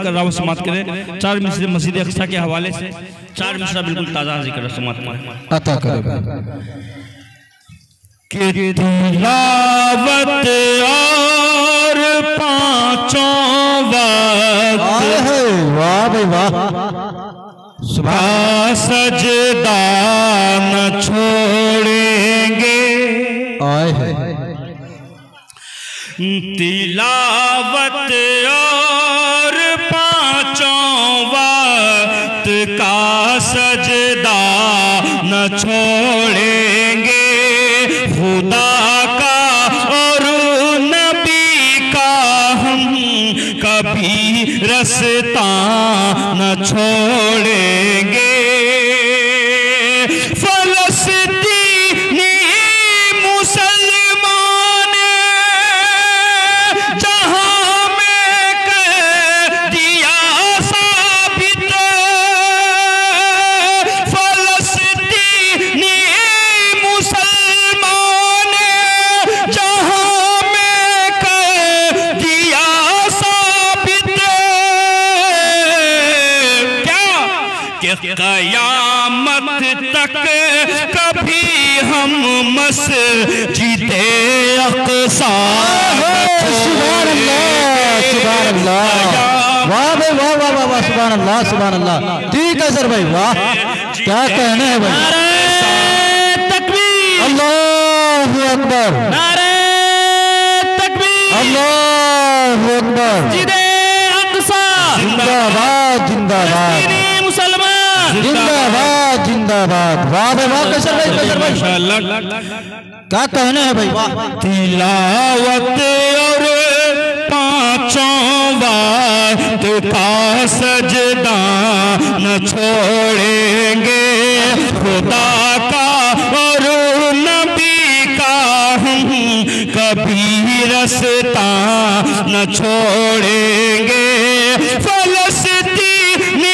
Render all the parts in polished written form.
कर रहा हूँ, समाप्त करें। 4 मिसरे मस्जिद अक्सा के हवाले से 4 मिसरा बिल्कुल ताज़ा जिक्र समाप्त करें। अता करेगा कि तिलावत और पांचों वक्त, वाह भाई वाह, सुबह सजदा न छोड़ेंगे। तिलावत और पांचों वक्त का सजदा न छोड़ेंगे। खुदा का और नबी का हम कभी रास्ता न छोड़ेंगे। फलस्तीनी मुसलमान जहां में कर दिया साबित, फलस्तीनी मुसलमान जहां में कर दिया साबित, क्या कि क़यामत तक कभी हम मस्जिदे अक़सा। सुभान अल्लाह, सुभान अल्लाह, वाह भाई वाह वाह वाह वाह, सुभान अल्लाह, सुभान अल्लाह। ठीक है सर भाई, वाह क्या कहने हैं भाई। नारे तकबीर, अल्लाहु अकबर, नारे तकबीर, अल्लाहु अकबर, मस्जिदे अक़सा जिंदाबाद जिंदाबाद, मुसलमान जिंदाबाद जिंदाबाद। वाह भाई वाह, कैसर भाई, कैसर भाई, क्या कहने हैं भाई, वाह। तिलावत और पांचों वक्त का सजदा न छोड़ेंगे। खुदा का और नबी का हम कभी रास्ता न छोड़ेंगे। फलस्तीनी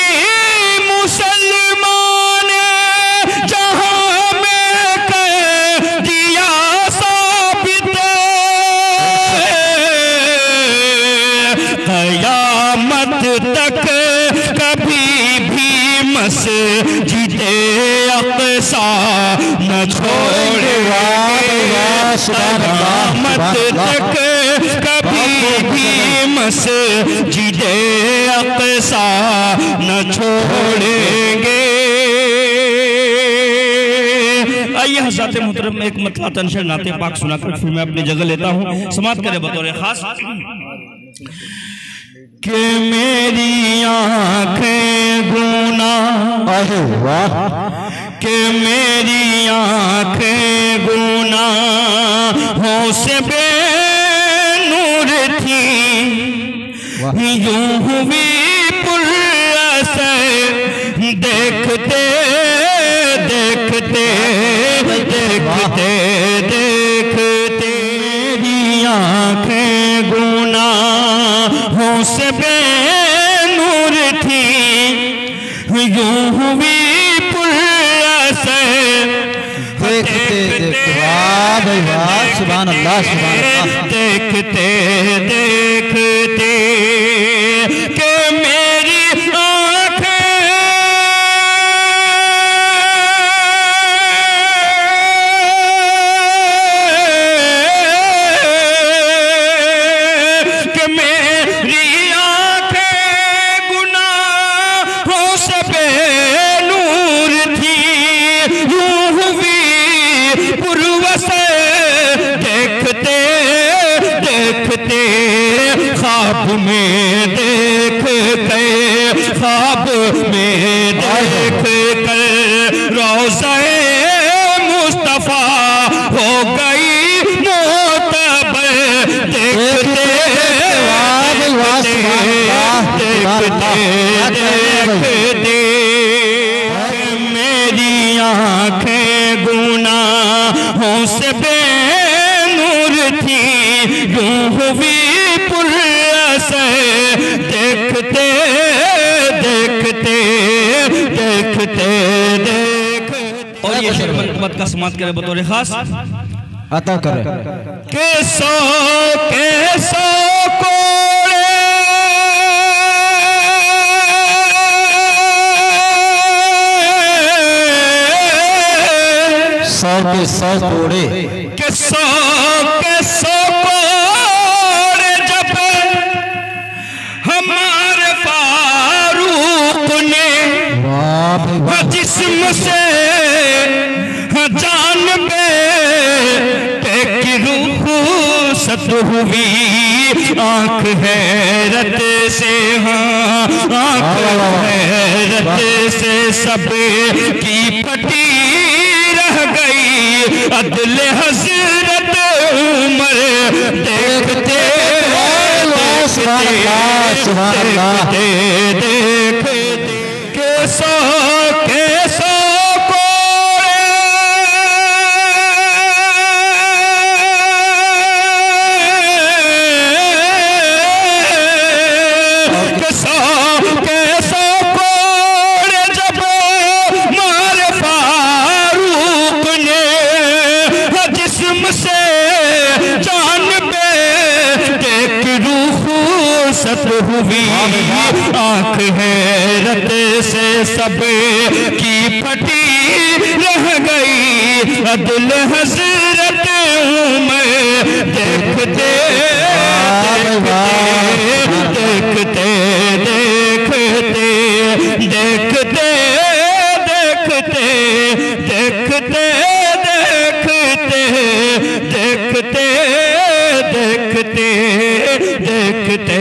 मुसलमान जहां में कर दिया साबित, क़यामत तक कभी भी मस्जिदे अक़सा न छोड़ेंगे। क़यामत तक कभी भी मस्जिदे अक़सा न छोड़ेंगे। आइए हज़रात मुहतरम एक मतला तनशर नाते पाक सुनाकर फिर मैं अपनी जगह लेता हूँ। समाप्त करें बतौर खास कि मेरी आँखें गुना, वाह, कि मेरी आँखें गुनाहों से बेनूर थी, यूं हुई पुरअसर देखते देखते देखते देखते। मेरी आँखें गुनाहों से बेनूर थी, यूं हुई पुरअसर देखते देखते। वाह भाई वाह, सुभान अल्लाह, सुभान अल्लाह। देखते देखते कि मेरी आँखें गुनाहों से बेनूर थी, यूं हुई पुरअसर देखते देखते। ख्वाब में देख कर, ख्वाब में देख कर रोज़े मुस्तफ़ा हो गई मोतबर। देखते देखते मेरी आँखें गुनाहों से बेनूर थी, यूं हुई पुरअसर देखते देखते देखते देखते। और ये शर्मत का समाप्त करे बतौर खास अता करे। कैसो कैसो कोड़े 100 के 100 कोड़े के 100 कोड़े जब हमारे फारूक ने जिस्म से जान पे की रूह सत हुई, आंख हैरत से, हाँ आंख हैरत से सब की फटी रह गई, अदल हजरत उमर देखते देखते कैसो कैसो हुई, आंख हैरत से सब की फटी रह गई, अदल हजरत उमर देखते देखते देखते देखते देखते देखते देखते देखते देखते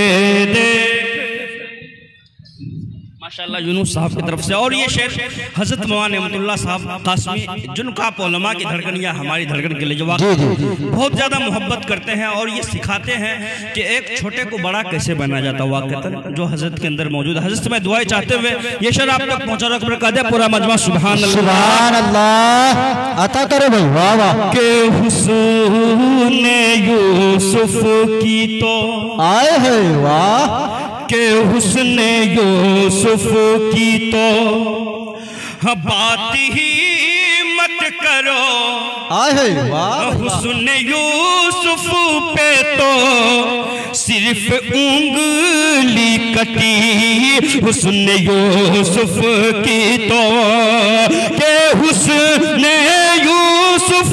माशाअल्लाह यूनुस साहब की तरफ से। और ये शेर हजरत मौलाना नेमतुल्लाह साहब कासमी जिनका उलमा की धड़कन या हमारी धड़कन के लिए जो बहुत ज़्यादा मोहब्बत करते हैं और ये सिखाते हैं कि एक छोटे को बड़ा कैसे बना जाता है, वाक़तन जो हजरत के अंदर मौजूद है। हजरत से मैं दुआएं चाहते हुए ये शेर आप तक पहुँचा रहा पूरा मजमा सुभान अल्लाह अता करे भाई, वाह वाह। के हुस्न यूसुफ की तो आए है, वाह। के हुस्न यूसुफ की तो बात ही मत करो, आए है, वाह। हुस्न यूसुफ पे तो सिर्फ उंगली कटी, हुस्न यूसुफ की तो के हुस्न यूसुफ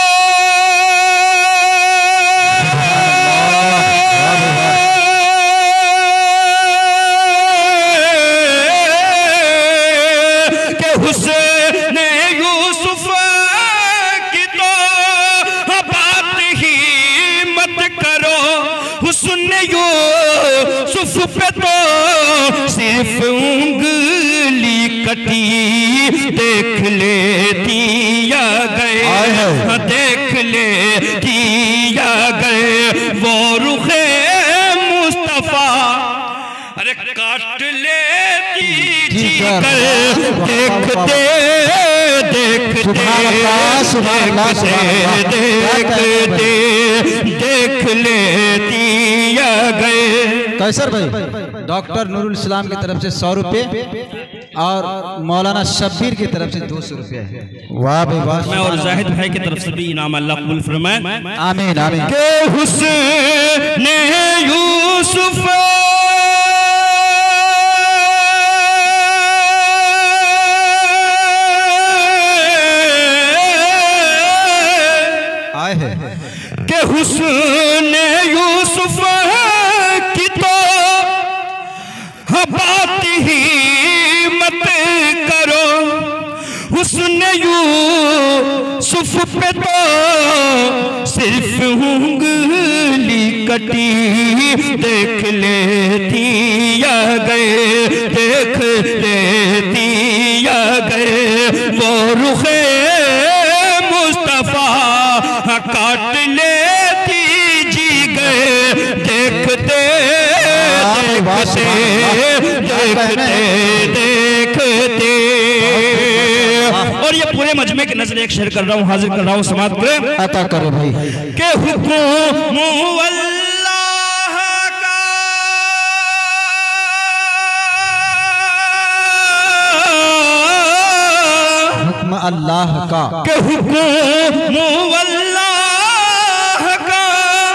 पे तो सिर्फ उंगली कटी, देख लेती या गए, देख लेती या गए वो रुखे मुस्तफा, अरे काट लेती जी कर, देखते देखते देखते देख लेती या गए। कैसर भाई डॉक्टर नूरुल इस्लाम की तरफ से 100 रुपये और मौलाना शब्बीर की तरफ से 200 रुपये है। वाह भाई वाह। मैं और जाहिद भाई की तरफ से भी इनाम अल्लाह कबूल फरमाए। आमीन आमीन। के हुस्न यूसुफ आए है के हुस्न यूसुफ की तो बात ही मत करो, हुस्न यूसुफ पे तो सिर्फ उंगली कटी, देख लेती या गए, देख लेती या गए वो रुखे मुस्तफा, काट लेती जी गए, देखते देखते देखते देखते। और ये पूरे मजमे के नजर एक शेर कर रहा हूँ, हाजिर कर रहा हूँ, समाप्त करें। अता करो भाई। के हुक्म अल्लाह का हुक्म अल्लाह का, के हुक्म अल्लाह का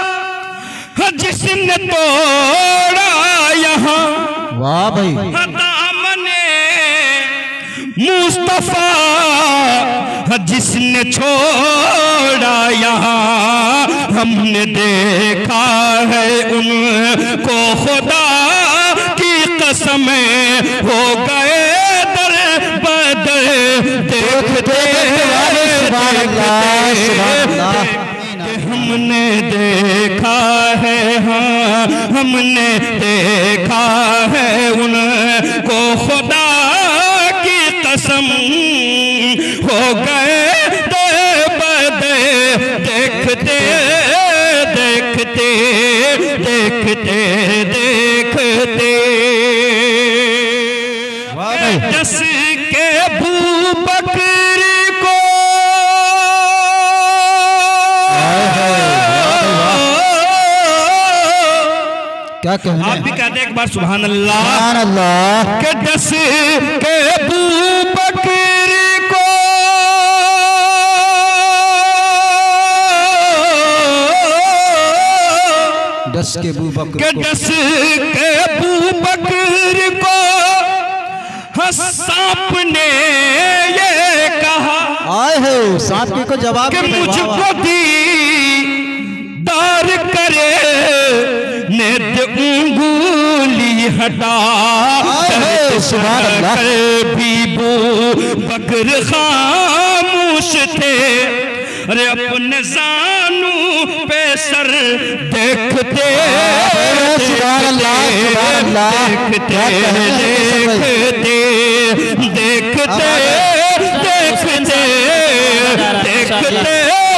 जिसने तोड़ा यहाँ, वाह भाई। दामने मुस्तफा जिसने हमने छोड़ा यहाँ, हमने देखा है उनको खुदा की कसम, हो गए दर बदर देखते हमने देखा है, हाँ हमने देखा है उनको खुदा की कसम, हो गए दर बदर देखते देखते देखते देखते। दस के अबू बकर को क्या कहना, आप भी कहते एक बार सुभान अल्लाह। सुभान अल्लाह। के दस के अबू बकर को दस के अबू बकर के दस के अबू बकर को सांप ने ये कहा, आए है सांप को जवाब कि मुझको दीदार करे नेत उंगली हटा, बीबू बकर खामोश थे, अरे अपने जानू पे सर देखते देखते देखते देखते देखते देखते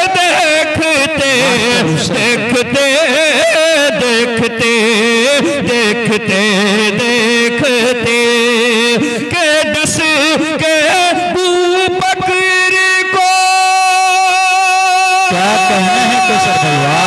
देखते देखते देखते देखते के दस के अबू बकर को क्या कहना है कैसर भैया,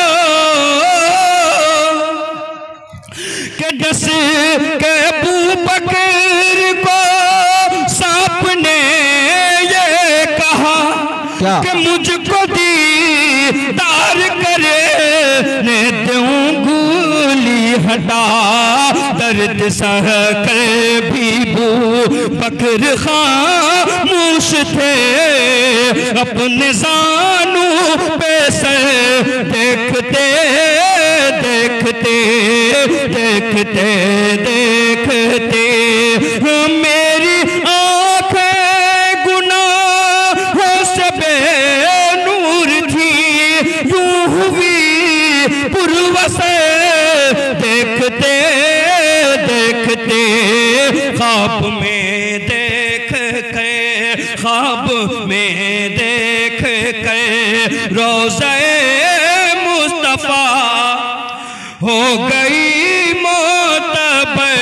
के दस के अबू बकर को सांप ने ये कहा, क्या कि मुझको दीदार करे ने उंगली हटा, दर्द सह कर बीबू बकर खामोश थे, अपने जानू पे से देखते देखते देखते देखते। मेरी आँखें गुनाहों से बेनूर थी, यूं हुई पुरवसे देखते देखते, ख्वाब में देख कर, ख्वाब में देख कर रोज़े मुस्तफा हो गई मोतबर,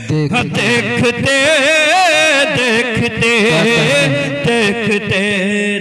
देखते देखते देखते।